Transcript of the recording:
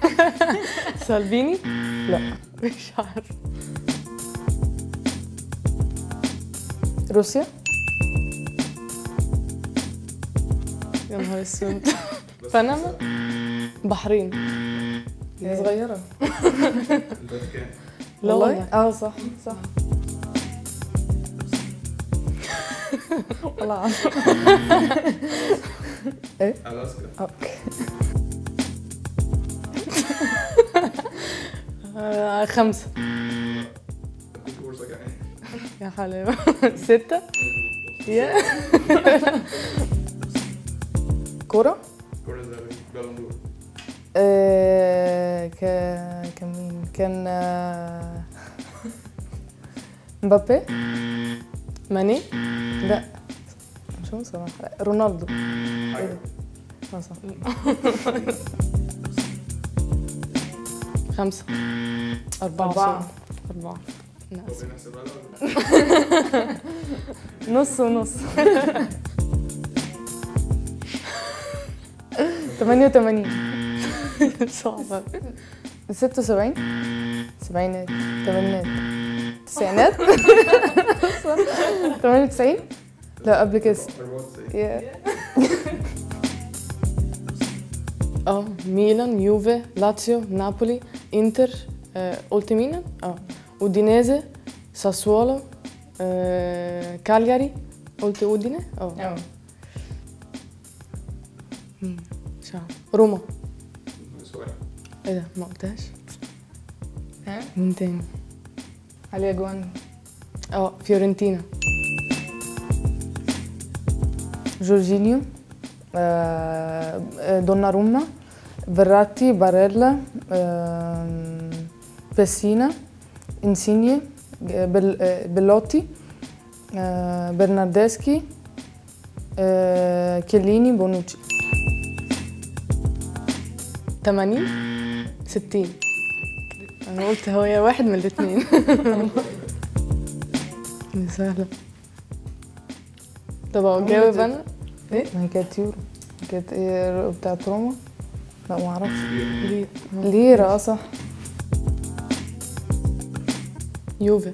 سالفيني؟ لا. مش عارف. روسيا. يا نهار اسود. بنما. بحرين. هي صغيرة. الفاتيكان. لا والله. صح صح. والله عارفة. ايه؟ الاسكا. اوكي. 5. كنت فرصة كمان. يا حلاوة. 6. يا كورة. كرة ذهبية بالون دور. كان مين؟ كان مبابي؟ ماني. لا شو صراحة رونالدو. حاجة. صح. 5. 4. 4. هو بنحسبها لها ولا؟ نص ونص. 88. صعبة. 76. سبعينات. ثمانينات. تسعينات. 98. لا قبل كده. 94. ميلان، يوفي، لاتسيو، نابولي، انتر. قلت ميلان؟ اودينيزي، ساسولو، كالياري. قلت اوديني؟ مش عارف. روما. سؤال. ايه ده ما قلتهاش؟ ها؟ مين تاني؟ عليا جوان. فيورنتينا. جورجينيو. دوناروما. فيراتي. باريلا. بيسينا. انسيني. بيلوتي. برناردسكي. كيليني. بونوتشي. 80. 60. انا قلت هو يا واحد من الاثنين. دي سهلة. طب اجاوب انا؟ ما هي كانت يورو. كانت ايه بتاعت روما؟ لا ما اعرفش. ليرة. صح. يوفي.